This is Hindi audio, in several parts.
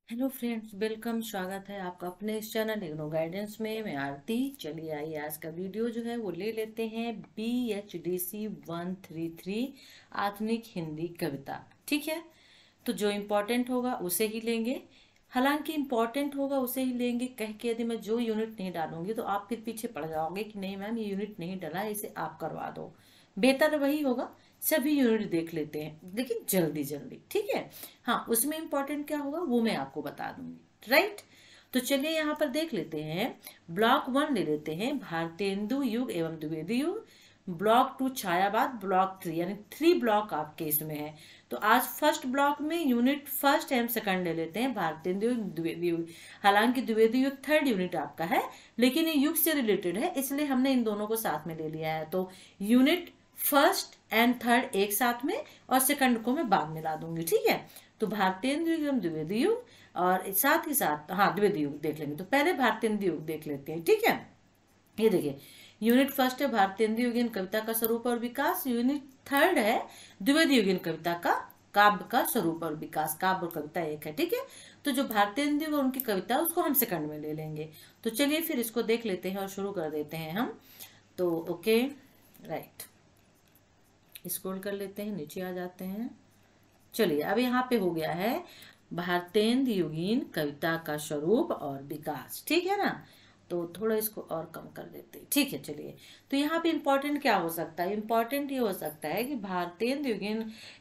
Hello friends, welcome. स्वागत है आपका अपने इस चैनल इग्नो गाइडेंस में। मैं आरती। चलिए आइए आज का वीडियो जो है वो ले लेते हैं। BHDC 133 आधुनिक हिंदी कविता। ठीक है, तो जो इम्पोर्टेंट होगा उसे ही लेंगे। हालांकि इम्पोर्टेंट होगा उसे ही लेंगे कह के यदि मैं जो यूनिट नहीं डालूंगी तो आप फिर पीछे पड़ जाओगे कि नहीं मैम, ये यूनिट नहीं डाला है, इसे आप करवा दो। बेहतर वही होगा, सभी यूनिट देख लेते हैं लेकिन जल्दी जल्दी। ठीक है, हाँ, उसमें इम्पोर्टेंट क्या होगा वो मैं आपको बता दूंगी। राइट, तो चलिए यहाँ पर देख लेते हैं। ब्लॉक 1 ले लेते हैं, भारतेंदु युग एवं द्विवेदी युग। ब्लॉक 2 छायावाद। ब्लॉक 3 यानी 3 ब्लॉक आपके इसमें है। तो आज फर्स्ट ब्लॉक में यूनिट फर्स्ट एंड सेकंड ले लेते हैं, भारतेंदु युग द्विवेदी युग। हालांकि द्विवेदी युग थर्ड यूनिट आपका है, लेकिन ये युग से रिलेटेड है इसलिए हमने इन दोनों को साथ में ले लिया है। तो यूनिट फर्स्ट एंड थर्ड एक साथ में और सेकंड को मैं बाद में ला दूंगी। ठीक है, तो भारतेंदु युग एवं द्विवेदी युग और साथ ही साथ हाँ द्विवेदी युग देख लेंगे। तो पहले भारतेंदु युग देख लेते हैं। ठीक है, ये देखिए, यूनिट फर्स्ट है भारतेंदु युगीन कविता का स्वरूप और विकास। यूनिट थर्ड है द्विवेदी युगीन कविता का काव्य का स्वरूप और विकास। काव्य और कविता एक है। ठीक है, तो जो भारतेंदु युग उनकी कविता उसको हम सेकंड में ले लेंगे। तो चलिए फिर इसको देख लेते हैं और शुरू कर देते हैं हम। तो ओके, राइट, स्क्रॉल कर लेते हैं, नीचे आ जाते हैं। चलिए अब यहाँ पे हो गया है भारतेंदु युगीन कविता का स्वरूप और विकास। ठीक है ना, तो थोड़ा इसको और कम कर देते हैं। ठीक है, चलिए, तो यहाँ पे इम्पोर्टेंट क्या हो सकता है? इम्पोर्टेंट ये हो सकता है कि भारतेंदु युगीन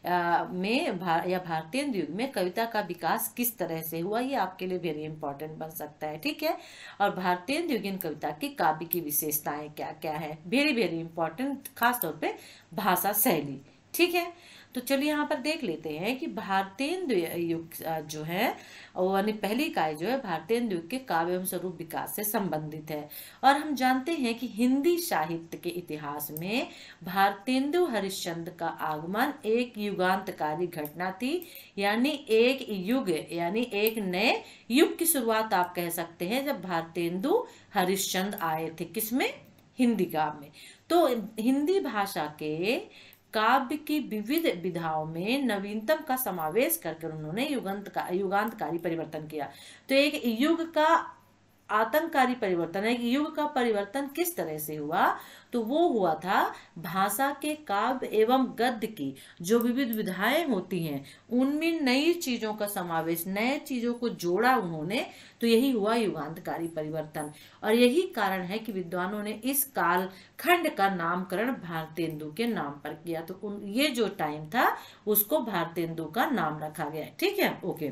या भारतेंदु युग में कविता का विकास किस तरह से हुआ, ये आपके लिए वेरी इंपॉर्टेंट बन सकता है। ठीक है, और भारतेंदु युगीन कविता की काव्य की विशेषताएं क्या क्या है, वेरी वेरी इंपॉर्टेंट, खासतौर पे भाषा शैली। ठीक है, तो चलिए यहाँ पर देख लेते हैं कि भारतेंदु युग जो है वो यानी पहली इकाई जो है भारतेंदु युग के काव्य एवं स्वरूप विकास से संबंधित है। और हम जानते हैं कि हिंदी साहित्य के इतिहास में भारतेंदु हरिश्चंद्र का आगमन एक युगांतकारी घटना थी। यानी एक युग यानी एक नए युग की शुरुआत आप कह सकते हैं, जब भारतेंदु हरिश्चंद्र आए थे। किसमें? हिंदी काव्य में। तो हिंदी भाषा के काव्य की विविध विधाओं में नवीनतम का समावेश करके उन्होंने युगांतकारी परिवर्तन किया। तो एक युग का आतंककारी परिवर्तन है कि युग का परिवर्तन किस तरह से हुआ, तो वो हुआ था भाषा के काव्य एवं गद्य की जो विविध विधाएं होती हैं उनमें नई चीजों का समावेश, नए चीजों को जोड़ा उन्होंने। तो यही हुआ युगांतकारी परिवर्तन। और यही कारण है कि विद्वानों ने इस काल खंड का नामकरण भारतेंदु के नाम पर किया। तो ये जो टाइम था उसको भारतेंदु का नाम रखा गया। ठीक है, ओके,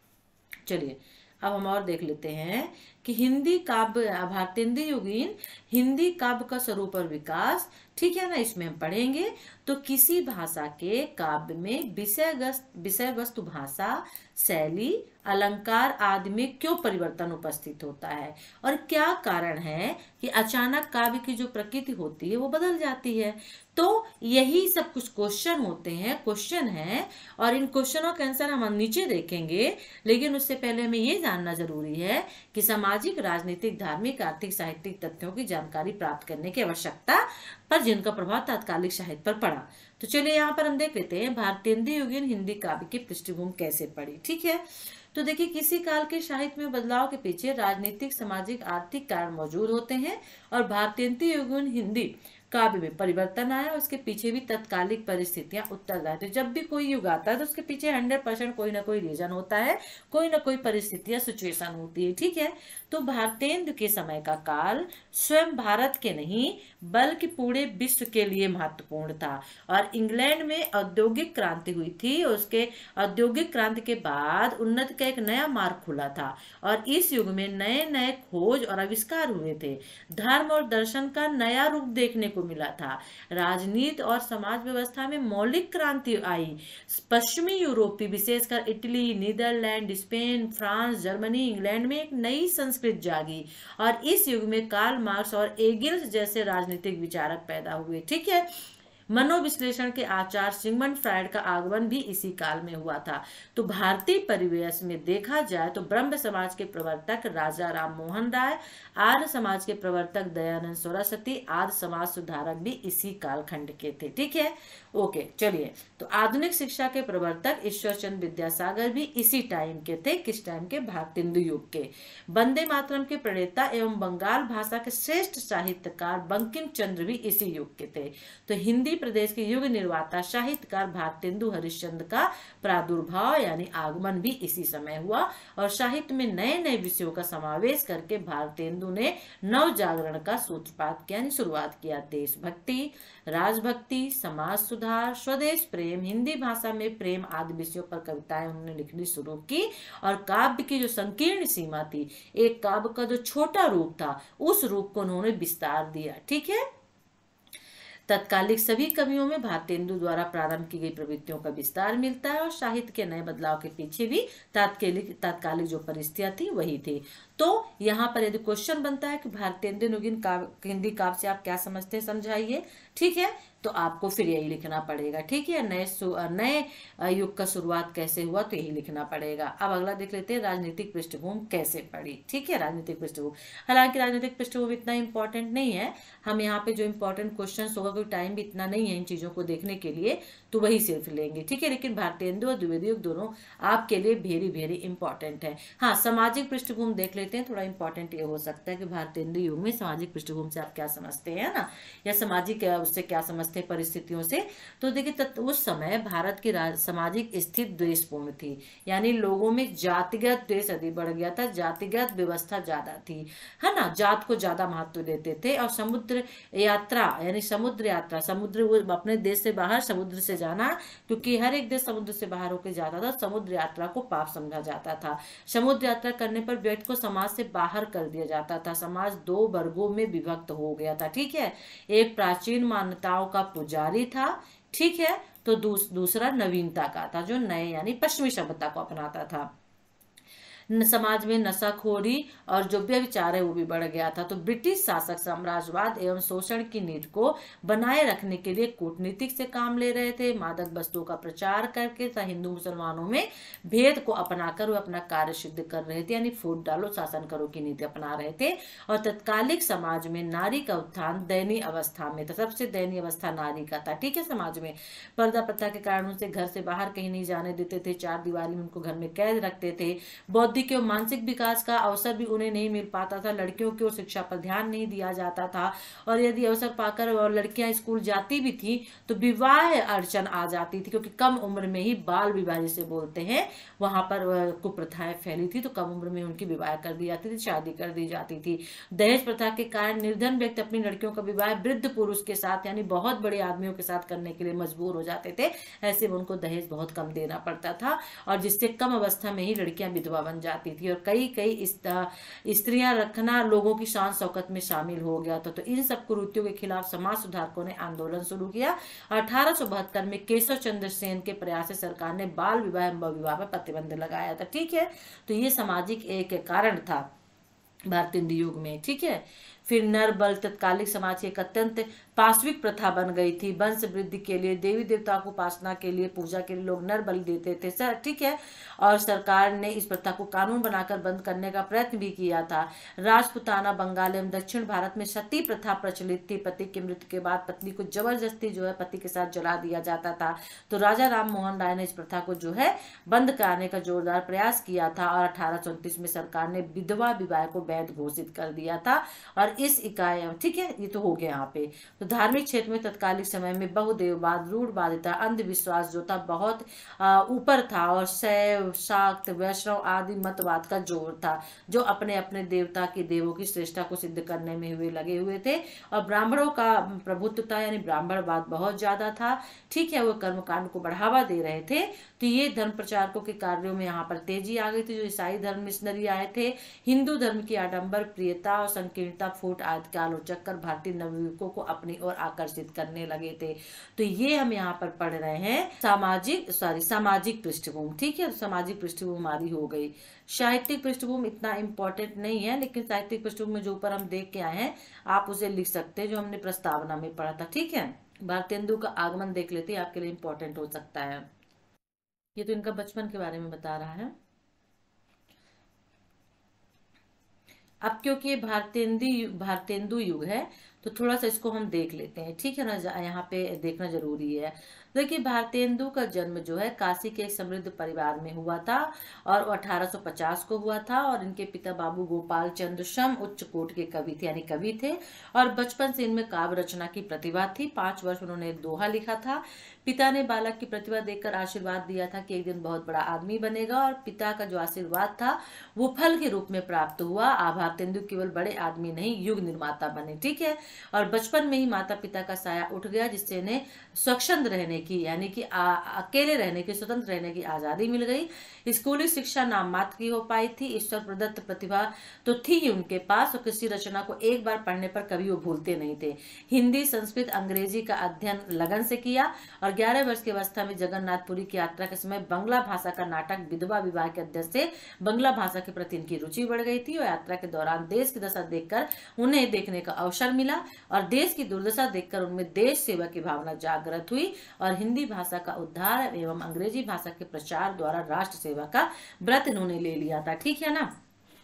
चलिए अब हम और देख लेते हैं कि हिंदी काव्य भारतेंदु युगीन हिंदी काव्य का स्वरूप और विकास। ठीक है ना, इसमें हम पढ़ेंगे। तो किसी भाषा के काव्य में विषय वस्तु, भाषा, शैली, अलंकार आदि में क्यों परिवर्तन उपस्थित होता है और क्या कारण है कि अचानक काव्य की जो प्रकृति होती है वो बदल जाती है। तो यही सब कुछ क्वेश्चन है और इन क्वेश्चनों के आंसर हम नीचे देखेंगे। लेकिन उससे पहले हमें ये जानना जरूरी है कि सामाजिक, राजनीतिक, धार्मिक, आर्थिक, साहित्यिक तथ्यों की जानकारी प्राप्त करने की आवश्यकता पर जिनका प्रभाव तात्कालिक साहित्य पर पड़ा। तो चलिए यहाँ पर हम देख लेते हैं भारतेंदु युगीन हिंदी काव्य की पृष्ठभूमि कैसे पड़ी। ठीक है, तो देखिए, किसी काल के साहित्य में बदलाव के पीछे राजनीतिक, सामाजिक, आर्थिक कारण मौजूद होते हैं और भारतेंदु युगीन हिंदी काव्य में परिवर्तन आया, उसके पीछे भी तत्कालिक परिस्थितियां उत्तरदायी थी। जब भी कोई युग आता है तो उसके पीछे 100% कोई ना कोई रीजन होता है, कोई ना कोई परिस्थितियां, सिचुएशन होती है। ठीक है, तो भारतेंदु के समय का काल स्वयं भारत के नहीं बल्कि पूरे विश्व के लिए महत्वपूर्ण था। और इंग्लैंड में औद्योगिक क्रांति हुई थी, उसके औद्योगिक क्रांति के बाद उन्नति का एक नया मार्ग खुला था और इस युग में नए नए खोज और आविष्कार हुए थे। धर्म और दर्शन का नया रूप देखने को मिला था। राजनीति और समाज व्यवस्था में मौलिक क्रांति आई। पश्चिमी यूरोपी, विशेषकर Italy, Netherland, Spain, France, Germany, England में एक नई संस्कृति जागी और इस युग में कार्ल मार्क्स और एंगेल्स जैसे राजनीतिक विचारक पैदा हुए। ठीक है, मनोविश्लेषण के आचार्य सिगमंड फ्रायड का आगमन भी इसी काल में हुआ था। तो भारतीय परिवेश में देखा जाए तो ब्रह्म समाज के प्रवर्तक राजा राम मोहन राय, आर्य समाज के प्रवर्तक दयानंद सरस्वती आदि समाज सुधारक भी इसी कालखंड के थे। ठीक है, ओके चलिए, तो आधुनिक शिक्षा के प्रवर्तक ईश्वर चंद्र विद्यासागर भी इसी टाइम के थे। किस टाइम के? भारतेंदु युग के। वंदे मातरम के प्रणेता एवं बंगाल भाषा के श्रेष्ठ साहित्यकार बंकिम चंद्र भी इसी युग के थे। तो हिंदी प्रदेश के युग निर्माता साहित्यकार भारतेंदु हरिश्चंद्र का प्रादुर्भाव यानी आगमन भी इसी समय हुआ और साहित्य में नए नए विषयों का समावेश करके भारतेंदु ने नव जागरण का सूत्रपात किया, शुरुआत किया। देशभक्ति, राजभक्ति, समाज सुधार, स्वदेश प्रेम, हिंदी भाषा में प्रेम आदि विषयों पर कविताएं उन्होंने लिखनी शुरू की और काव्य की जो संकीर्ण सीमा थी, एक काव्य का जो छोटा रूप था, उस रूप को उन्होंने विस्तार दिया। ठीक है। तत्कालिक सभी कवियों में भारतेंदु द्वारा प्रारंभ की गई प्रवृत्तियों का विस्तार मिलता है और साहित्य के नए बदलाव के पीछे भी तात्कालिक जो परिस्थितियां थी वही थी। तो यहाँ पर यदि क्वेश्चन बनता है कि भारतेंदु नवीन हिंदी काव्य से आप क्या समझते हैं, समझाइए। ठीक है, तो आपको फिर यही लिखना पड़ेगा। ठीक है, नए युग का शुरुआत कैसे हुआ, तो यही लिखना पड़ेगा। अब अगला देख लेते हैं, राजनीतिक पृष्ठभूमि कैसे पड़ी। ठीक है, राजनीतिक पृष्ठभूमि, हालांकि राजनीतिक पृष्ठभूमि इतना इंपॉर्टेंट नहीं है। हम यहाँ पे जो इंपॉर्टेंट क्वेश्चन होगा, कोई टाइम भी इतना नहीं है इन चीजों को देखने के लिए, तो वही सिर्फ लेंगे। ठीक है, लेकिन भारतेंदु और द्विवेदी युग दोनों आपके लिए वेरी वेरी इंपॉर्टेंट है। हाँ, सामाजिक पृष्ठभूमि देख लेते हैं, थोड़ा इंपॉर्टेंट ये हो सकता है कि भारतेंदु युग में सामाजिक पृष्ठभूमि से आप क्या समझते हैं ना, या सामाजिक उससे क्या समझते हैं, परिस्थितियों से। तो देखिए, उस समय भारत की सामाजिक स्थिति द्वेषपूर्ण थी, यानी लोगों में जातिगत द्वेष अधिक बढ़ गया था, जातिगत व्यवस्था ज्यादा थी, है ना, जात को ज्यादा महत्व देते थे। और समुद्र यात्रा यानी समुद्र यात्रा, समुद्र अपने देश से बाहर समुद्र से जाना, क्योंकि हर एक देश समुद्र से बाहर होकर जाता था, समुद्र यात्रा को पाप समझा जाता था। समुद्र यात्रा करने पर व्यक्ति को समाज से बाहर कर दिया जाता था, समाज दो वर्गों में विभक्त हो गया था। ठीक है, एक प्राचीन मान्यताओं का पुजारी था, ठीक है, तो दूसरा नवीनता का था, जो नए यानी पश्चिमी सभ्यता को अपनाता था। समाज में नशाखोरी और जो व्यभिचार है वो भी बढ़ गया था। तो ब्रिटिश शासक साम्राज्यवाद एवं शोषण की नीति को बनाए रखने के लिए कूटनीतिक से काम ले रहे थे, मादक वस्तुओं का प्रचार करके हिंदू मुसलमानों में भेद को अपनाकर वो अपना कार्य सिद्ध कर रहे थे, यानी फूट डालो शासन करो की नीति अपना रहे थे। और तत्कालिक समाज में नारी का उत्थान दयनीय अवस्था में था, सबसे दयनीय अवस्था नारी का था। ठीक है, समाज में पर्दा प्रथा के कारण उनसे घर से बाहर कहीं नहीं जाने देते थे, चार दीवारी में उनको घर में कैद रखते थे, बौद्धिक और मानसिक विकास का अवसर भी उन्हें नहीं मिल पाता था, लड़कियों की ओर शिक्षा पर ध्यान नहीं दिया जाता था, और यदि अवसर पाकर और लड़कियां स्कूल जाती भी थी तो विवाह अड़चन आ जाती थी, क्योंकि कम उम्र में ही बाल विवाह जिसे बोलते हैं, वहां पर कुप्रथाएं फैली थी, तो कम उम्र में उनकी विवाह कर दी जाती थी, शादी कर दी जाती थी। दहेज प्रथा के कारण निर्धन व्यक्ति अपनी लड़कियों का विवाह वृद्ध पुरुष के साथ यानी बहुत बड़े आदमियों के साथ करने के लिए मजबूर हो जाते थे, ऐसे में उनको दहेज बहुत कम देना पड़ता था, और जिससे कम अवस्था में ही लड़कियां विधवा बन जाती थी, और कई स्त्रियां रखना लोगों की शान शौकत में शामिल हो गया था। तो इन सब कुरीतियों के खिलाफ समाज सुधारकों ने आंदोलन शुरू किया। 1872 में केशव चंद्र सेन के प्रयास से सरकार ने बाल विवाह एवं विवाह पर प्रतिबंध लगाया था। ठीक है, तो ये सामाजिक एक कारण था भारतेंदु युग में। ठीक है, फिर नर बल तत्कालिक समाज की एक अत्यंत पाशविक प्रथा बन गई थी। वंश वृद्धि के लिए, देवी देवताओं को उपासना के लिए, पूजा के लिए लोग नर बलि देते थे सर। ठीक है, और सरकार ने इस प्रथा को कानून बनाकर बंद करने का प्रयत्न भी किया था। राजपुताना बंगाल एवं दक्षिण भारत में सती प्रथा प्रचलित थी, पति की मृत्यु के बाद पत्नी को जबरदस्ती जो है पति के साथ जला दिया जाता था। तो राजा राम मोहन राय ने इस प्रथा को जो है बंद कराने का जोरदार प्रयास किया था, और 1829 में सरकार ने विधवा विवाह को वैध घोषित कर दिया था। और इस इकाई, ठीक है, ये तो हो गया यहाँ पे। तो धार्मिक क्षेत्र में तत्कालिक समय में बहुदेववाद, रूढ़वादिता, अंधविश्वास जो था बहुत ऊपर था, और शैव, शाक्त, वैष्णव आदि मतवाद का जोर था, जो अपने अपने देवता की देवों की श्रेष्ठता को सिद्ध करने में लगे हुए थे। और ब्राह्मणों का प्रभुत्वता यानी ब्राह्मणवाद बहुत ज्यादा था। ठीक है, वो कर्मकांड को बढ़ावा दे रहे थे। तो ये धर्म प्रचारकों के कार्यों में यहाँ पर तेजी आ गई थी। जो ईसाई धर्म मिशनरी आए थे, हिंदू धर्म की आडंबर, प्रियता और संकीर्णता, फूट आदि के आलोचक कर भारतीय नवयुवकों को अपनी ओर आकर्षित करने लगे थे। तो ये हम यहाँ पर पढ़ रहे हैं सामाजिक पृष्ठभूमि। ठीक है, सामाजिक पृष्ठभूमि हमारी हो गई। साहित्यिक पृष्ठभूमि इतना इम्पोर्टेंट नहीं है, लेकिन साहित्यिक पृष्ठभूमि में जो ऊपर हम देख के आए हैं आप उसे लिख सकते हैं, जो हमने प्रस्तावना में पढ़ा था। ठीक है, भारतेंदु का आगमन देख लेते हैं, आपके लिए इम्पोर्टेंट हो सकता है। ये तो इनका बचपन के बारे में बता रहा है। अब क्योंकि भारतेंदु युग है तो थोड़ा सा इसको हम देख लेते हैं। ठीक है ना, यहाँ पे देखना जरूरी है। देखिए, भारतेंदु का जन्म जो है काशी के एक समृद्ध परिवार में हुआ था और वो 1850 को हुआ था। और इनके पिता बाबू गोपाल चंद्र शम उच्च कोटि के कवि थे, यानी कवि थे, और बचपन से इनमें काव्य रचना की प्रतिभा थी। 5 वर्ष उन्होंने एक दोहा लिखा था। पिता ने बालक की प्रतिभा देखकर आशीर्वाद दिया था कि एक दिन बहुत बड़ा आदमी बनेगा, और पिता का जो आशीर्वाद था वो फल के रूप में प्राप्त हुआ। भारतेंदु केवल बड़े आदमी नहीं, युग निर्माता बने। ठीक है, और बचपन में ही माता पिता का साया उठ गया, जिससे इन्हें स्वच्छंद रहने की, यानी कि अकेले रहने की, स्वतंत्र रहने की आजादी मिल गई। स्कूली शिक्षा नाम मात्र की हो पाई थी। ईश्वर प्रदत्त प्रतिभा तो थी ही उनके पास, और किसी रचना को एक बार पढ़ने पर कभी वो भूलते नहीं थे। हिंदी, संस्कृत, अंग्रेजी का अध्ययन लगन से किया, और 11 वर्ष की अवस्था में जगन्नाथपुरी की यात्रा के समय बंगला भाषा का नाटक विधवा विवाह के अध्ययन से बंगला भाषा के प्रति इनकी रुचि बढ़ गई थी। और यात्रा के दौरान देश की दशा देखकर उन्हें देखने का अवसर मिला, और देश की दुर्दशा देखकर उनमें देश सेवा की भावना जागृत हुई, और हिंदी भाषा का उद्धार एवं अंग्रेजी भाषा के प्रचार द्वारा राष्ट्र सेवा का व्रत इन्होंने ले लिया था। ठीक है ना।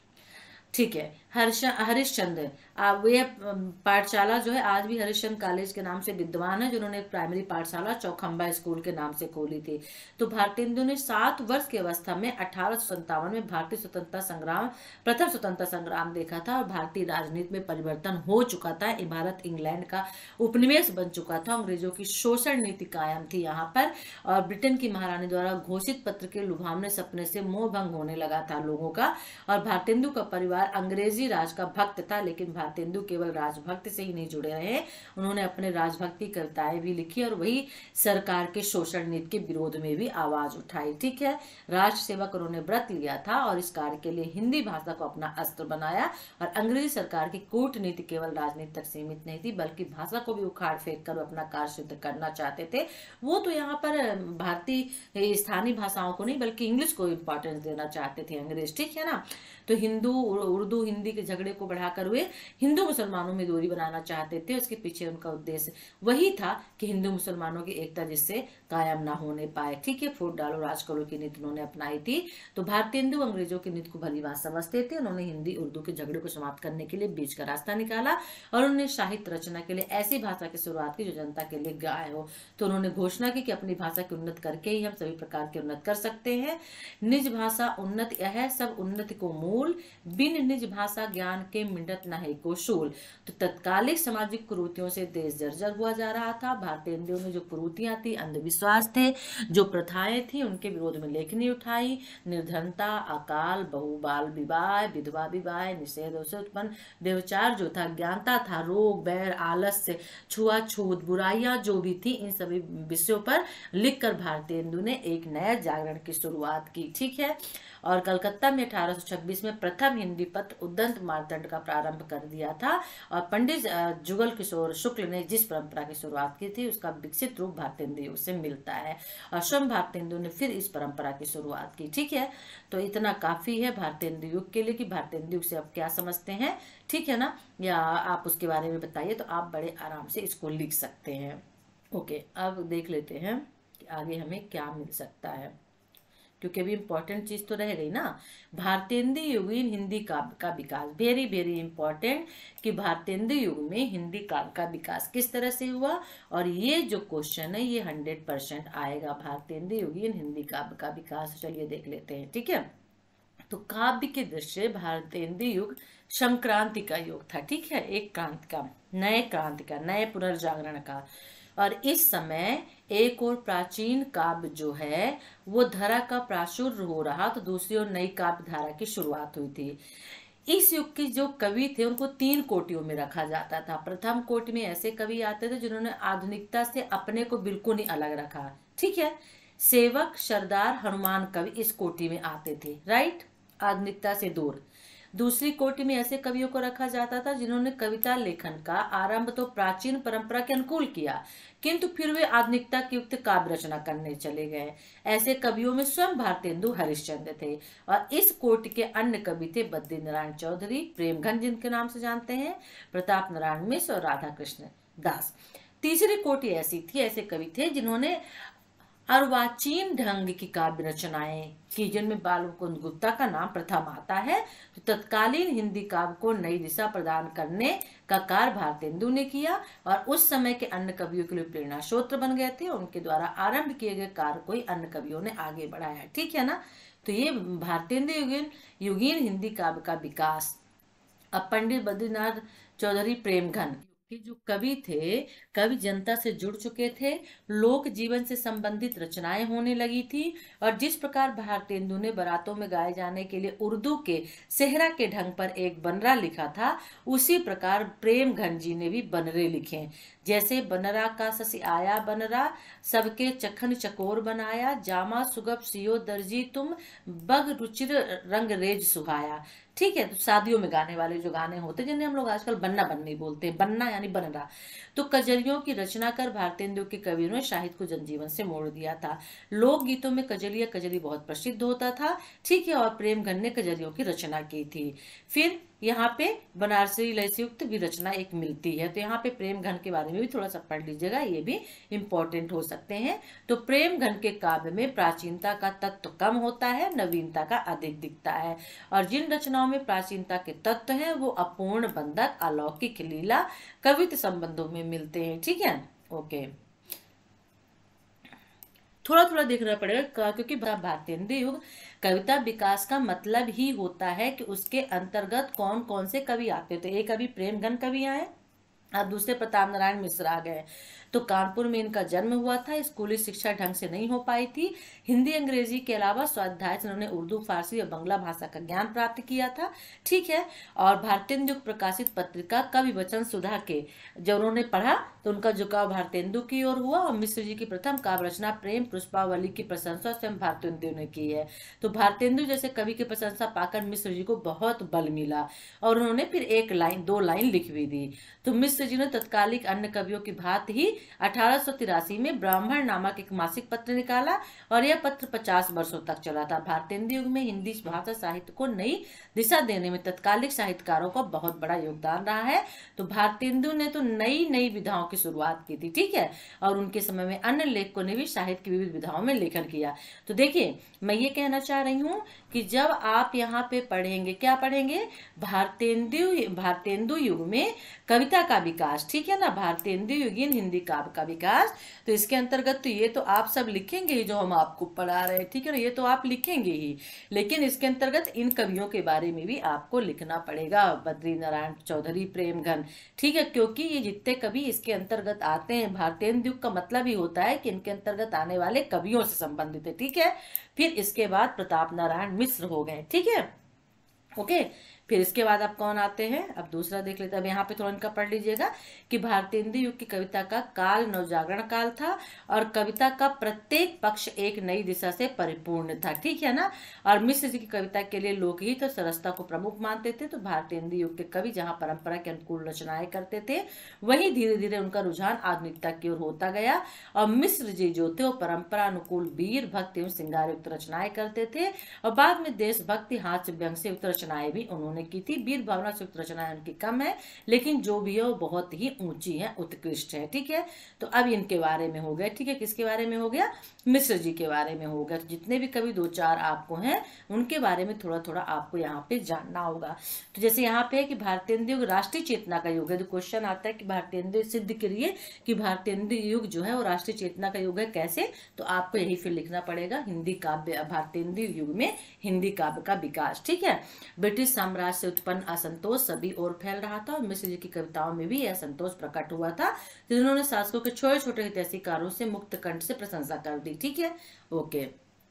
ठीक है, हरिश्चंद्र, ये पाठशाला जो है आज भी हरिश्चंद्र कॉलेज के नाम से विद्वान है, जिन्होंने एक प्राइमरी पाठशाला चौखंबा स्कूल के नाम से खोली थी। तो भारतेंदु ने 7 वर्ष की अवस्था में 1857 में भारतीय स्वतंत्रता संग्राम, प्रथम स्वतंत्रता संग्राम देखा था, और भारतीय राजनीति में परिवर्तन हो चुका था। भारत इंग्लैंड का उपनिवेश बन चुका था, अंग्रेजों की शोषण नीति कायम थी यहाँ पर, और ब्रिटेन की महारानी द्वारा घोषित पत्र के लुभावने सपने से मोह भंग होने लगा था लोगों का। और भारतेंदु का परिवार अंग्रेजी राज का भक्त था, लेकिन भारतेंदु केवल राजभक्त से ही नहीं जुड़े रहे, उन्होंने अपने राजभक्ति कविताएं भी लिखी, और वही सरकार के शोषण नीति के विरोध में भी आवाज उठाई। ठीक है, राष्ट्र सेवा का उन्होंने व्रत लिया था, और इस कार्य के लिए हिंदी भाषा को अपना अस्त्र बनाया। और अंग्रेजी सरकार की कूटनीति केवल राजनीति तक सीमित नहीं थी, बल्कि भाषा को भी उखाड़ फेंक कर अपना कार्य सिद्ध करना चाहते थे। वो तो यहाँ पर भारतीय स्थानीय भाषाओं को नहीं, बल्कि इंग्लिश को इंपॉर्टेंस देना चाहते थे अंग्रेज। ठीक है ना। तो उर्दू हिंदी के झगड़े को बढ़ाकर वे हिंदू मुसलमानों में दूरी बनाना चाहते थे। उसके पीछे उनका उद्देश्य वही था कि हिंदू मुसलमानों की एकता जिससे कायम ना होने पाए। ठीक है, फूट डालो राज करो की नीति उन्होंने अपनाई थी। तो भारतेंदु अंग्रेजों की नीति को भली बात समझते थे। उन्होंने हिंदी उर्दू के झगड़े को समाप्त करने के लिए बीच का रास्ता निकाला, और उन्होंने साहित्य रचना के लिए ऐसी भाषा की शुरुआत की जो जनता के लिए गाय हो। तो उन्होंने घोषणा की कि अपनी भाषा की उन्नत करके ही हम सभी प्रकार के उन्नत कर सकते हैं। निज भाषा उन्नत यह सब उन्नति को मूल, बिन निज भाषा ज्ञान के मिटत नहीं को शूल। तो तत्कालिक सामाजिक कुरीतियों से देश जर्जर हुआ जा रहा था। भारतेंदु ने जो कुरीतियां थी, अंधविश्वास थे, जो प्रथाएं थी, उनके विरोध में लेखनी उठाई। निर्धनता, अकाल, बहुबाल विवाह, विधवा विवाह, निषेध से उत्पन्न व्यभिचार जो था, ज्ञानता था, रोग, बैर, आलस्य, छुआछूत, बुराइयां जो भी थी, इन सभी विषयों पर लिखकर भारतेंदु ने एक नया जागरण की शुरुआत की। ठीक है, और कलकत्ता में 1826 में प्रथम हिंदी पत्र उद्दंत मार्तंड का प्रारंभ कर दिया था। और पंडित जुगल किशोर शुक्ल ने जिस परंपरा की शुरुआत की थी, उसका विकसित रूप भारतेंदु युग से मिलता है, और स्वयं भारतेंदु ने फिर इस परंपरा की शुरुआत की। ठीक है, तो इतना काफी है भारतेंदु युग के लिए कि भारतेंदु युग से आप क्या समझते हैं। ठीक है ना, या आप उसके बारे में बताइए, तो आप बड़े आराम से इसको लिख सकते हैं। ओके, अब देख लेते हैं कि आगे हमें क्या मिल सकता है, क्योंकि अभी इंपॉर्टेंट चीज तो रह गई ना। भारतेंदु युगीन हिंदी काव्य का विकास, वेरी वेरी इंपॉर्टेंट, कि भारतेंदु युग में हिंदी काव्य का विकास किस तरह से हुआ। और ये जो क्वेश्चन है ये 100% आएगा, भारतेंदु युगीन हिंदी काव्य का विकास। चलिए देख लेते हैं। ठीक है, तो काव्य के दृष्टि से भारतेंदु युग संक्रांति का युग था। ठीक है, एक क्रांति का, नए क्रांति का, नए पुनर्जागरण का। और इस समय एक और प्राचीन काव्य जो है वो धारा का प्राचुर्य हो रहा, तो दूसरी ओर नई काव्य धारा की शुरुआत हुई थी। इस युग के जो कवि थे उनको 3 कोटियों में रखा जाता था। प्रथम कोटि में ऐसे कवि आते थे जिन्होंने आधुनिकता से अपने को बिल्कुल ही अलग रखा। ठीक है, सेवक, सरदार, हनुमान कवि इस कोटि में आते थे, राइट, आधुनिकता से दूर। दूसरी कोटि में ऐसे कवियों को रखा जाता था जिन्होंने कविता लेखन का आरंभ तो प्राचीन परंपरा के अनुकूल किया, किंतु फिर वे आधुनिकता की युक्त काव्य रचना करने चले गए। ऐसे कवियों में स्वयं भारतेंदु हरिश्चंद्र थे। और इस कोटि के अन्य कवि थे बद्री नारायण चौधरी, प्रेमघन जिनके नाम से जानते हैं, प्रताप नारायण मिश्र और राधा कृष्ण दास। तीसरी कोटि ऐसी थी, ऐसे कवि थे जिन्होंने अर्वाचीन ढंग की काव्य रचनाएं की, जिनमें बाल मुकुंद गुप्ता का नाम प्रथम आता है। तो तत्कालीन हिंदी काव्य को नई दिशा प्रदान करने का कार्य भारतेंदु ने किया और उस समय के अन्य कवियों के लिए प्रेरणा स्रोत बन गए थे। उनके द्वारा आरंभ किए गए कार्य को ही अन्य कवियों ने आगे बढ़ाया, ठीक है ना। तो ये भारतेंदु युगीन हिंदी काव्य का विकास। अब पंडित बद्रीनाथ चौधरी प्रेमघन के जो कवि थे, कवि जनता से जुड़ चुके थे, लोक जीवन से संबंधित रचनाएं होने लगी थी। और जिस प्रकार भारतेंदु ने बारातों में गाए जाने के लिए उर्दू के सेहरा के ढंग पर एक बनरा लिखा था, उसी प्रकार प्रेमघन जी ने भी बनरे लिखे। जैसे बनरा का ससी आया बनरा, सबके चखन चकोर बनाया, जामा सुगप सियो दर्जी तुम, बग रुचिर रंग रेज सुहाया। ठीक है, तो शादियों में गाने वाले जो गाने होते हैं, जिन्हें हम लोग आजकल बन्ना बन्नी बोलते हैं, बन्ना यानी बनरा। तो कजलियों की रचना कर भारतेंदु के कवियों ने साहित्य को जनजीवन से मोड़ दिया था। लोक गीतों में कजलिया कजली बहुत प्रसिद्ध होता था, ठीक है, और प्रेमघन ने कजलियों की रचना की थी। फिर यहाँ पे बनारसी लय से युक्त भी रचना एक मिलती है। तो यहाँ पे प्रेमघन के बारे में भी थोड़ा सा पढ़ लीजिएगा, ये भी इम्पोर्टेंट हो सकते हैं। तो प्रेमघन के काव्य में प्राचीनता का तत्व कम होता है, नवीनता का अधिक दिखता है। और जिन रचनाओं में प्राचीनता के तत्व हैं वो अपूर्ण बंधक, अलौकिक लीला, कवित संबंधों में मिलते हैं, ठीक है। ओके, थोड़ा थोड़ा देखना पड़ेगा, क्योंकि भारतेंदु युग कविता विकास का मतलब ही होता है कि उसके अंतर्गत कौन कौन से कवि आते थे। एक अभी प्रेमघन कवि आए, अब दूसरे प्रताप नारायण मिश्र आ गए। तो कानपुर में इनका जन्म हुआ था। स्कूली शिक्षा ढंग से नहीं हो पाई थी। हिंदी अंग्रेजी के अलावा स्वाध्याय से उन्होंने उर्दू, फारसी और बंगला भाषा का ज्ञान प्राप्त किया था, ठीक है। और भारतेंदु प्रकाशित पत्रिका कवि वचन सुधा के जब उन्होंने पढ़ा तो उनका झुकाव भारतेंदु की ओर हुआ। और मिश्र जी की प्रथम काव्य रचना प्रेम पुष्पावली की प्रशंसा स्वयं भारतेंदु ने की है। तो भारतेंदु जैसे कवि की प्रशंसा पाकर मिश्र जी को बहुत बल मिला और उन्होंने फिर एक लाइन, दो लाइन लिख भी दी। तो मिश्र जी ने तत्कालिक अन्य कवियों की भांति ही 1883 में ब्राह्मण नामक एक मासिक पत्र निकाला और यह पत्र 50 वर्षों तक चला था। भारतेंदु युग में हिंदी भाषा साहित्य को नई दिशा देने में तत्कालिक साहित्यकारों का बहुत बड़ा योगदान रहा है। तो भारतेंदु ने तो नई नई विधाओं की शुरुआत की थी, ठीक है, और उनके समय में अन्य लेखकों ने भी साहित्य की विविध विधाओं में लेखन किया। तो देखिए, मैं ये कहना चाह रही हूँ कि जब आप यहाँ पे पढ़ेंगे, क्या पढ़ेंगे, भारतेंदु युग में कविता का विकास, ठीक है ना, भारतेंदु युगीन हिंदी काव्य का विकास, तो इसके अंतर्गत तो ये तो आप सब लिखेंगे ही जो हम आपको पढ़ा रहे हैं, ठीक है ना, ये तो आप लिखेंगे ही, लेकिन इसके अंतर्गत इन कवियों के बारे में भी आपको लिखना पड़ेगा, बद्रीनारायण चौधरी, प्रेमघन, ठीक है, क्योंकि ये जितने कवि इसके अंतर्गत आते हैं, भारतेंदु युग का मतलब ही होता है कि इनके अंतर्गत आने वाले कवियों से संबंधित है, ठीक है। फिर इसके बाद प्रताप नारायण मिश्र हो गए, ठीक है, ओके। फिर इसके बाद अब कौन आते हैं, अब दूसरा देख लेते हैं। अब यहाँ पे थोड़ा इनका पढ़ लीजिएगा कि भारतेंदु युग की कविता का काल नवजागरण काल था और कविता का प्रत्येक पक्ष एक नई दिशा से परिपूर्ण था, ठीक है ना। और मिश्र जी की कविता के लिए लोकहित और सरसता को प्रमुख मानते थे। तो भारतेंदु युग के कवि जहाँ परंपरा के अनुकूल रचनाएं करते थे, वहीं धीरे धीरे उनका रुझान आधुनिकता की ओर होता गया। और मिश्र जी जो थे वो परंपरा अनुकूल वीर, भक्ति एवं श्रृंगार युक्त रचनाएं करते थे और बाद में देशभक्ति, हास्य व्यंग से युक्त रचनाएं भी उन्होंने की थी। वीर भावना से युक्त रचनाएं उनकी कम है, लेकिन जो भी है वो बहुत ही ऊंची है, उत्कृष्ट है, ठीक है। तो अब इनके बारे में हो गया, ठीक है, किसके बारे में हो गया, मिश्र जी के बारे में हो गया। तो जितने भी कवि दो चार आपको हैं उनके बारे में थोड़ा थोड़ा आपको यहाँ पे जानना होगा। तो जैसे यहाँ पे है कि भारतेंदु युग राष्ट्रीय चेतना का युग है। तो क्वेश्चन आता है कि भारतेंदु सिद्ध करिए कि भारतेंदु युग जो है वो राष्ट्रीय चेतना का युग है, कैसे, तो आपको यही फिर लिखना पड़ेगा, हिंदी काव्य, भारतेंदु युग में हिंदी काव्य का विकास, ठीक है। ब्रिटिश साम्राज्य से उत्पन्न असंतोष सभी ओर फैल रहा था और मिश्र जी की कविताओं में भी यह असंतोष प्रकट हुआ था, जिन्होंने शासकों के छोटे छोटे हितैषीकारों से मुक्त कंठ से प्रशंसा कर दी, ठीक है, ओके।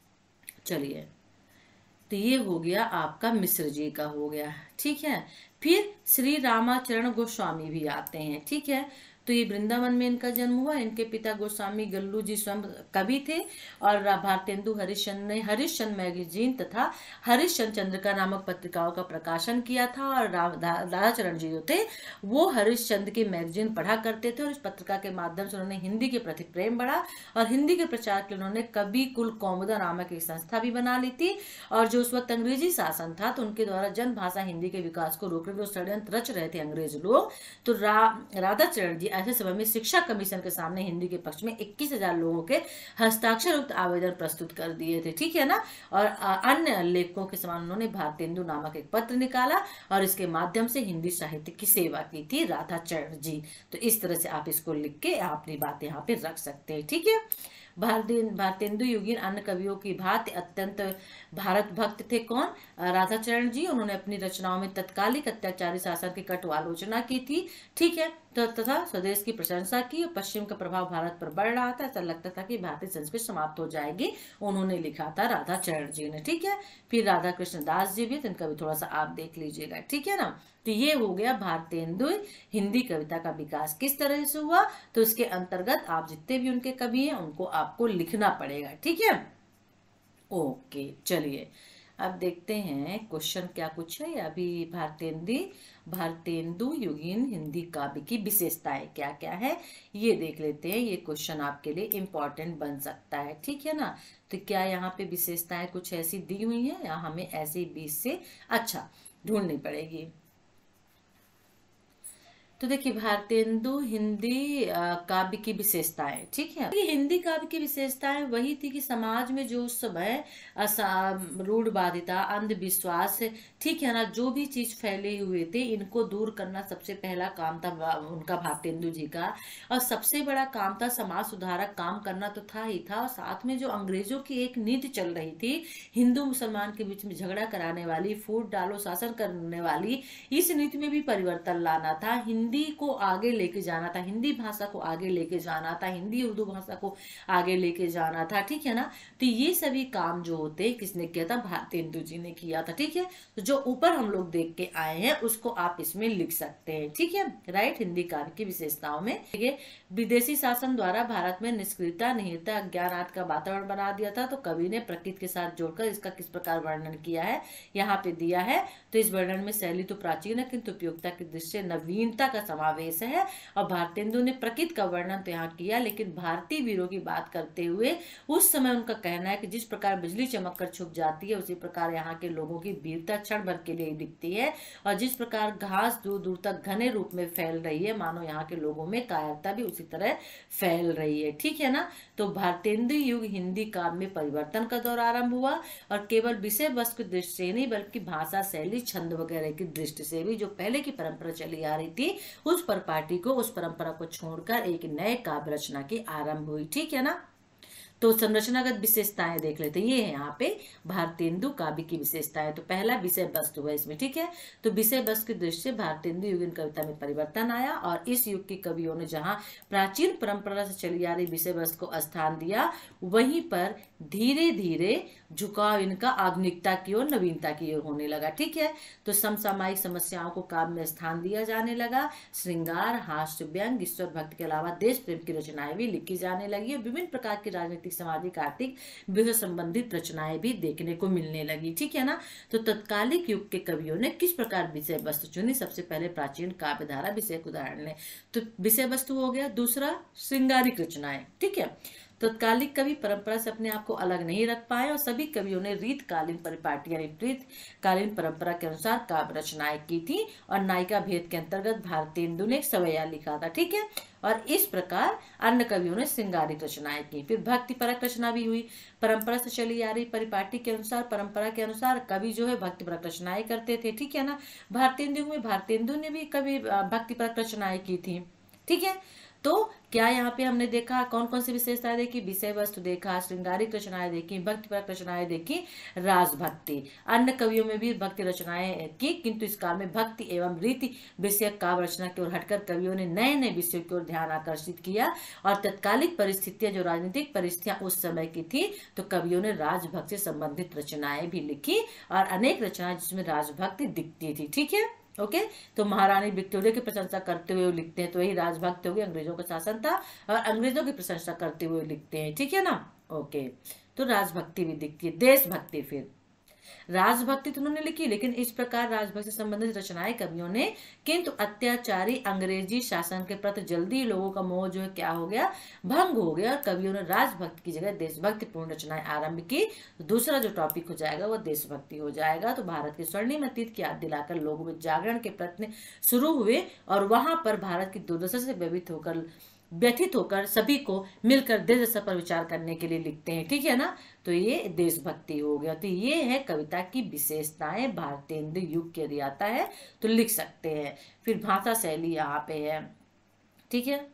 चलिए, तो ये हो गया आपका मिश्र जी का हो गया, ठीक है। फिर श्री रामाचरण गोस्वामी भी आते हैं, ठीक है। तो ये वृंदावन में इनका जन्म हुआ। इनके पिता गोस्वामी गल्लू जी स्वयं कवि थे और भारतेंदु हरिश्चंद्र ने हरिश्चंद्र मैगजीन तथा हरिश्चंद्र चंद्रिका नामक पत्रिकाओं का प्रकाशन किया था। और राधाचरण जी जो थे वो हरिश्चंद्र की मैगजीन पढ़ा करते थे और इस पत्रिका के माध्यम से उन्होंने हिंदी के प्रति प्रेम बढ़ा और हिंदी के प्रचार के लिए उन्होंने कवि कुल कौमुदा नामक एक संस्था भी बना ली थी। और जो उस वक्त अंग्रेजी शासन था तो उनके द्वारा जन भाषा हिंदी के विकास को रोकने जो षड्यंत्र रच रहे थे अंग्रेज लोग, तो राधाचरण जी ऐसे समय में शिक्षा कमीशन के सामने हिंदी के पक्ष में 21,000 लोगों के हस्ताक्षर युक्त आवेदन प्रस्तुत कर दिए थे, ठीक है ना। और अन्य लेखकों के समान उन्होंने भारतेंदु नामक एक पत्र निकाला और इसके माध्यम से हिंदी साहित्य की सेवा की थी राधाचरण जी। तो इस तरह से आप इसको लिख के अपनी बात यहाँ पे रख सकते हैं, ठीक है। भारतेंदु युगीन अन्य कवियों की भांति अत्यंत भारत भक्त थे। कौन? राधाचरण जी। उन्होंने अपनी रचनाओं में तत्कालिक अत्याचारी शासन की कटु आलोचना की थी, ठीक है, तथा स्वदेश की प्रशंसा की। पश्चिम का प्रभाव भारत पर बढ़ रहा था, ऐसा लगता था कि भारतीय संस्कृति समाप्त हो जाएगी, उन्होंने लिखा था राधाचरण जी ने, ठीक है। फिर राधा कृष्ण दास जी भी, तो इनका भी थोड़ा सा आप देख लीजिएगा, ठीक है ना। तो ये हो गया भारतेंदु हिंदी कविता का विकास किस तरह से हुआ। तो इसके अंतर्गत आप जितने भी उनके कवि हैं उनको आपको लिखना पड़ेगा, ठीक है। ओके, चलिए अब देखते हैं क्वेश्चन क्या कुछ है। अभी भारतेंदु युगीन हिंदी काव्य की विशेषताएं क्या क्या है ये देख लेते हैं। ये क्वेश्चन आपके लिए इम्पोर्टेंट बन सकता है, ठीक है ना। तो क्या यहाँ पे विशेषताएं कुछ ऐसी दी हुई है या हमें ऐसे 20 से अच्छा ढूंढनी पड़ेगी। तो देखिए भारतेंदु हिंदी काव्य की विशेषताएं, ठीक है। हिंदी काव्य की विशेषताएं वही थी कि समाज में जो उस समय रूढ़वादिता, अंधविश्वास, ठीक है ना, जो भी चीज फैले हुए थे इनको दूर करना सबसे पहला काम था उनका, भारतेंदु जी का। और सबसे बड़ा काम था समाज सुधारक काम करना तो था ही था, और साथ में जो अंग्रेजों की एक नीति चल रही थी हिंदू मुसलमान के बीच में झगड़ा कराने वाली, फूट डालो शासन करने वाली, इस नीति में भी परिवर्तन लाना था। हिंदी को आगे लेके जाना था, हिंदी भाषा को आगे लेके जाना था, हिंदी उर्दू भाषा को आगे लेके जाना था, ठीक है ना। तो ये सभी काम जो होते किसने किया था? भारतेंदु जी ने किया था, ठीक है। तो जो ऊपर हम लोग देख के आए हैं उसको आप इसमें लिख सकते हैं, ठीक है, राइट। हिंदी काव्य की विशेषताओं में देखिए, विदेशी शासन द्वारा भारत में निष्क्रियता, निहिरता, अज्ञान आदि का वातावरण बना दिया था। तो कवि ने प्रकृति के साथ जोड़कर इसका किस प्रकार वर्णन किया है यहाँ पे दिया है। तो इस वर्णन में शैली तो प्राचीन है किंतु उपयोगिता की दृष्टि से नवीनता का समावेश है। और भारतेंदु ने प्रकृति का वर्णन तो यहाँ किया, लेकिन भारतीय वीरों की बात करते हुए उस समय उनका कहना है कि जिस प्रकार बिजली चमक कर छुप जाती है उसी प्रकार यहाँ के लोगों की वीरता क्षण भर के लिए दिखती है। और जिस प्रकार घास दूर दूर तक घने रूप में फैल रही है, मानो यहाँ के लोगों में कायरता भी उसी तरह फैल रही है, ठीक है ना। तो भारतेंदु युग हिंदी काव्य में परिवर्तन का दौर आरंभ हुआ, और केवल विषय वस्तु की दृष्टि से नहीं बल्कि भाषा, शैली, छंद वगैरह की दृष्टि से भी जो पहले की परंपरा चली आ रही थी उस पर पार्टी को, उस परंपरा को छोड़कर एक नए काव्य रचना की आरंभ हुई, ठीक है ना। तो संरचनागत विशेषताएं देख लेते हैं। ये है यहाँ पे भारतेंदु काव्य की विशेषताएं। तो पहला विषय वस्तु है इसमें, ठीक है। तो विषय वस्तु की दृष्टि से भारतेंदु युगीन कविता में परिवर्तन आया, और इस युग के कवियों ने जहाँ प्राचीन परंपरा से चली आ रही विषय वस्तु को स्थान दिया, वहीं पर धीरे धीरे झुकाव इनका आधुनिकता की ओर, नवीनता की ओर होने लगा, ठीक है। तो समसामयिक समस्याओं को काव्य में स्थान दिया जाने लगा। श्रृंगार, हास्य, व्यंग, ईश्वर भक्ति के अलावा देश प्रेम की रचनाएं भी लिखी जाने लगी, और विभिन्न प्रकार की राजनीतिक, सामाजिक, आर्थिक विषय संबंधित रचनाएं भी देखने को मिलने लगी, ठीक है ना। तो तत्कालिक युग के कवियों ने किस प्रकार विषय वस्तु चुनी? सबसे पहले प्राचीन काव्य धारा विषय को उदाहरण लें। तो विषय वस्तु हो गया। दूसरा श्रृंगारिक रचनाएं, ठीक है। तत्कालिक कवि परंपरा से अपने आप को अलग नहीं रख पाए, और सभी कवियों ने रीतकालीन परिपाटी यानी रीतकालीन परंपरा के अनुसार काव्य रचनाएं की थी। और नायिका भेद के अंतर्गत भारतेंदु ने सवैया लिखा था, ठीक है। और इस प्रकार अन्य कवियों ने श्रृंगारिक रचनाएं की। फिर भक्ति परक रचना भी हुई। परंपरा से चली आ रही परिपाटी के अनुसार, परंपरा के अनुसार कवि जो है भक्ति परक रचनाएं करते थे, ठीक है ना। भारतेंदु ने भी कवि भक्ति परक रचनाएं की थी, ठीक है। तो क्या यहाँ पे हमने देखा कौन कौन सी विशेषताएं देखी? विषय वस्तु देखा, श्रृंगारिक रचनाएं देखी, भक्तिपरक रचनाएं देखी, राजभक्ति। अन्य कवियों में भी भक्ति रचनाएं की, किंतु इस काल में भक्ति एवं रीति विषयक काव्य रचना की ओर हटकर कवियों ने नए नए विषयों की ओर ध्यान आकर्षित किया। और तत्कालिक परिस्थितियां, जो राजनीतिक परिस्थितियां उस समय की थी, तो कवियों ने राजभक्ति से संबंधित रचनाएं भी लिखी, और अनेक रचनाएं जिसमें राजभक्ति दिखती थी, ठीक है। ओके, तो महारानी विक्टोरिया की प्रशंसा करते हुए लिखते हैं, तो वही राजभक्त हो गए, अंग्रेजों का शासन था और अंग्रेजों की प्रशंसा करते हुए लिखते हैं, ठीक है ना। ओके, तो राजभक्ति भी दिखती है। देशभक्ति, फिर राजभक्ति तो उन्होंने लिखी, लेकिन इस प्रकार राजभक्ति से संबंधित रचनाएं कवियों ने, किंतु अत्याचारी अंग्रेजी शासन के प्रति जल्दी ही लोगों का मोह जो है क्या हो गया, भंग हो गया, और कवियों ने राजभक्ति की जगह देशभक्ति पूर्ण रचनाएं आरंभ की। तो दूसरा जो टॉपिक हो जाएगा वो देशभक्ति हो जाएगा। तो भारत के स्वर्णिम अतीत की याद दिलाकर लोगों में जागरण के प्रयत्न शुरू हुए, और वहां पर भारत की दुर्दशा से व्यथित होकर सभी को मिलकर देश दशा पर विचार करने के लिए लिखते हैं। ठीक है ना, तो ये देशभक्ति हो गया। तो ये है कविता की विशेषताएं। भारतेंदु युग के यदि आता है तो लिख सकते हैं। फिर भाषा शैली यहाँ पे है। ठीक है,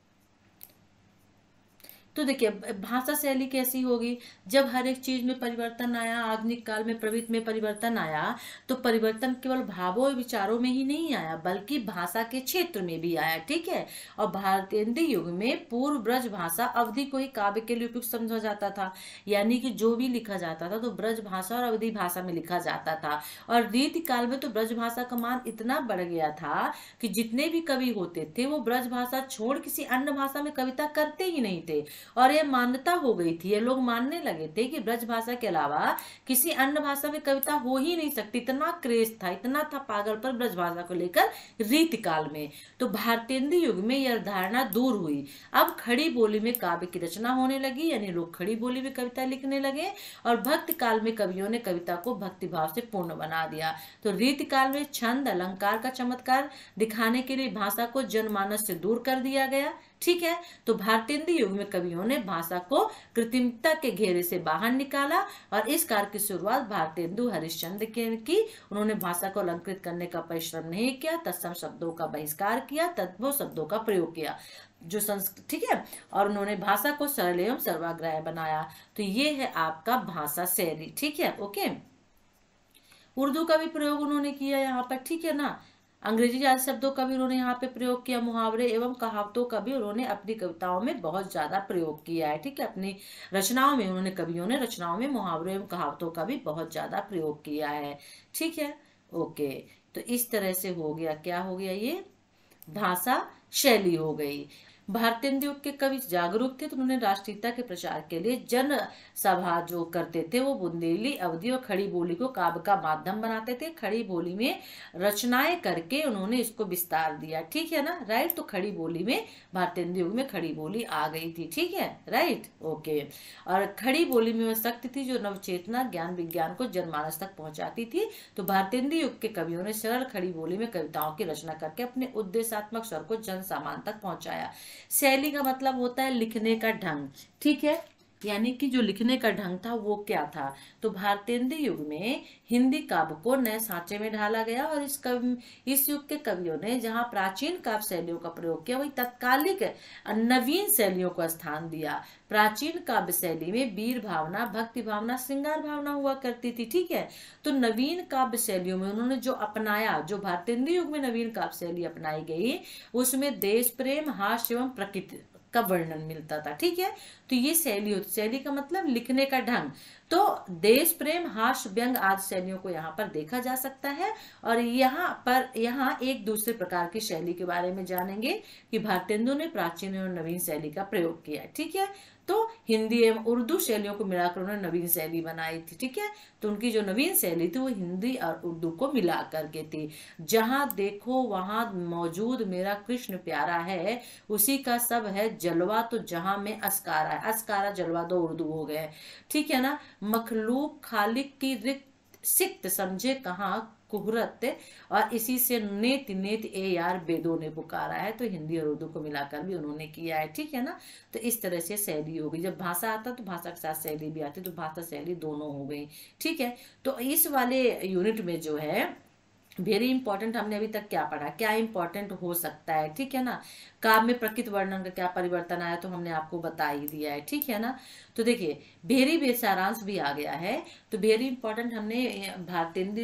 तो देखिए भाषा शैली कैसी होगी, जब हर एक चीज में परिवर्तन आया, आधुनिक काल में प्रवृत्ति में परिवर्तन आया, तो परिवर्तन केवल भावों और विचारों में ही नहीं आया बल्कि भाषा के क्षेत्र में भी आया। ठीक है, और भारतेंदु युग में पूर्व ब्रज भाषा अवधि को ही काव्य के लिए उपयुक्त समझा जाता था, यानी कि जो भी लिखा जाता था तो ब्रज भाषा और अवधि भाषा में लिखा जाता था। और रीति काल में तो ब्रज भाषा का मान इतना बढ़ गया था कि जितने भी कवि होते थे वो ब्रज भाषा छोड़ किसी अन्य भाषा में कविता करते ही नहीं थे, और यह मान्यता हो गई थी, ये लोग मानने लगे थे कि ब्रज भाषा के अलावा किसी अन्य भाषा में कविता हो ही नहीं सकती। इतना क्रेज था, इतना था पागल पर ब्रज भाषा को लेकर रीति काल में। तो भारतेंदु युग में यह धारणा दूर हुई। अब खड़ी बोली में काव्य की रचना होने लगी, यानी लोग खड़ी बोली में कविता लिखने लगे, और भक्ति काल में कवियों ने कविता को भक्ति भाव से पूर्ण बना दिया। तो रीति काल में छंद अलंकार का चमत्कार दिखाने के लिए भाषा को जनमानस से दूर कर दिया गया। ठीक है, तो भारतेंदु युग में कवियों ने भाषा को कृत्रिमता के घेरे से बाहर निकाला, और इस कार्य की शुरुआत भारतेंदु हरिश्चंद्र की। उन्होंने भाषा को अलंकृत करने का परिश्रम नहीं किया, तत्सम शब्दों का बहिष्कार किया, तद्भव शब्दों का प्रयोग किया जो संस्कृत। ठीक है, और उन्होंने भाषा को सरल एवं सर्वाग्राह्य बनाया। तो ये है आपका भाषा शैली। ठीक है, ओके। उर्दू का भी प्रयोग उन्होंने किया यहाँ पर। ठीक है ना, अंग्रेजी जाति शब्दों का भी उन्होंने यहाँ पे प्रयोग किया, मुहावरे एवं कहावतों का भी उन्होंने अपनी कविताओं में बहुत ज्यादा प्रयोग किया है। ठीक है, अपनी रचनाओं में उन्होंने, कवियों ने रचनाओं में मुहावरे एवं कहावतों का भी बहुत ज्यादा प्रयोग किया है। ठीक है, ओके। तो इस तरह से हो गया, क्या हो गया, ये भाषा शैली हो गई। भारतेंदु युग के कवि जागरूक थे, तो उन्होंने राष्ट्रीयता के प्रचार के लिए जन सभा जो करते थे वो बुंदेली, अवधि और खड़ी बोली को काव्य का माध्यम बनाते थे। खड़ी बोली में रचनाएं करके उन्होंने इसको विस्तार दिया। ठीक है ना, राइट। तो खड़ी बोली में भारतेंदु युग में खड़ी बोली आ गई थी। ठीक है, राइट, ओके। और खड़ी बोली में वह शक्ति थी जो नवचेतना ज्ञान विज्ञान को जनमानस तक पहुंचाती थी। तो भारतेंदु युग के कवियों ने सरल खड़ी बोली में कविताओं की रचना करके अपने उद्देश्यात्मक स्वर को जन सामान तक पहुंचाया। शैली का मतलब होता है लिखने का ढंग। ठीक है, यानी कि जो लिखने का ढंग था वो क्या था। तो भारतेंदु युग में हिंदी काव्य को नए सांचे में ढाला गया, और इस युग के कवियों ने जहां प्राचीन काव्य शैलियों का प्रयोग किया वही तत्कालिक नवीन शैलियों को स्थान दिया। प्राचीन काव्य शैली में वीर भावना, भक्ति भावना, श्रृंगार भावना हुआ करती थी। ठीक है, तो नवीन काव्य शैलियों में उन्होंने जो अपनाया, जो भारतेंदु युग में नवीन काव्य शैली अपनाई गई, उसमें देश प्रेम, हास्य एवं प्रकृति का वर्णन मिलता था। ठीक है, तो ये शैली होती, शैली का मतलब लिखने का ढंग। तो देश प्रेम, हास्य, व्यंग आदि शैलियों को यहाँ पर देखा जा सकता है। और यहाँ एक दूसरे प्रकार की शैली के बारे में जानेंगे कि भारतेंदु ने प्राचीन एवं नवीन शैली का प्रयोग किया। ठीक है, तो हिंदी एवं उर्दू शैलियों को मिलाकर उन्होंने नवीन शैली बनाई थी। ठीक है, तो उनकी जो नवीन शैली थी वो हिंदी और उर्दू को मिला करके थी। जहां देखो वहां मौजूद मेरा कृष्ण प्यारा है, उसी का सब है जलवा, तो जहां में अस्कारा है, अस्कारा जलवा दो उर्दू हो गए। ठीक है ना, मखलूक खालिक की रिक्त सिक्त समझे कहाँ कुहरत, और इसी से नेत नेत ए यार बेदों ने पुकारा है। तो हिंदी और उर्दू को मिलाकर भी उन्होंने किया है। ठीक है ना, तो इस तरह से शैली होगी। जब भाषा आता तो भाषा के साथ शैली भी आती, तो भाषा शैली दोनों हो गई। ठीक है, तो इस वाले यूनिट में जो है वेरी इंपॉर्टेंट, हमने अभी तक क्या पढ़ा, क्या इंपॉर्टेंट हो सकता है। ठीक है ना, काव्य में प्रकृति वर्णन का क्या परिवर्तन आया तो हमने आपको बता ही दिया है। ठीक है ना, तो देखिए भेरी बे सारांश भी आ गया है। तो वेरी इंपॉर्टेंट, हमने भारतेंदु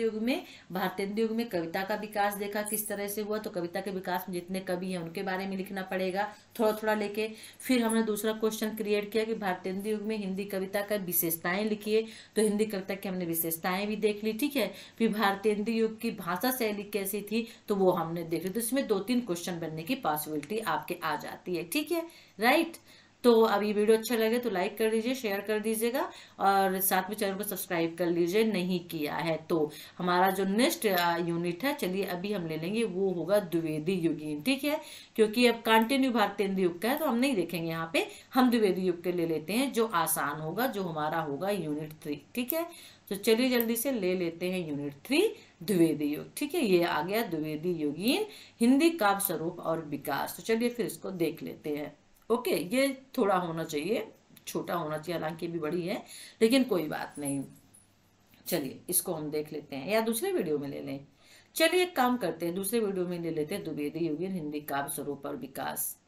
युग में कविता का विकास देखा किस तरह से हुआ। तो कविता के विकास में जितने कवि हैं उनके बारे में लिखना पड़ेगा थोड़ा थोड़ा लेके। फिर हमने दूसरा क्वेश्चन क्रिएट किया कि भारतेंदु युग में हिंदी कविता का विशेषताएं लिखिए। तो हिंदी कविता की हमने विशेषताएं भी देख ली। ठीक है, फिर भारतेंदु युग की भाषा शैली कैसी थी तो वो हमने देख ली। तो इसमें 2-3 क्वेश्चन बनने की पॉसिबिलिटी आपके आ जाती है। ठीक है, राइट, तो अब ये वीडियो अच्छा लगे तो लाइक कर दीजिए, शेयर कर दीजिएगा और साथ में चैनल को सब्सक्राइब कर लीजिए नहीं किया है तो। हमारा जो नेक्स्ट यूनिट है, चलिए अभी हम ले लेंगे, वो होगा द्विवेदी युगीन। ठीक है, क्योंकि अब कंटिन्यू भारतेंदु युग का है तो हम नहीं देखेंगे यहाँ पे, हम द्विवेदी युग के ले लेते हैं जो आसान होगा, जो हमारा होगा यूनिट 3। ठीक है, तो चलिए जल्दी से ले लेते हैं यूनिट 3 द्विवेदी युग। ठीक है, ये आ गया द्विवेदी युगीन हिंदी काव्य स्वरूप और विकास। तो चलिए फिर इसको देख लेते हैं। ओके, ये थोड़ा होना चाहिए, छोटा होना चाहिए, हालांकि भी बड़ी है लेकिन कोई बात नहीं। चलिए इसको हम देख लेते हैं या दूसरे वीडियो में ले लें। चलिए एक काम करते हैं, दूसरे वीडियो में ले लेते हैं द्विवेदी युगीन हिंदी काव्य स्वरूप और विकास।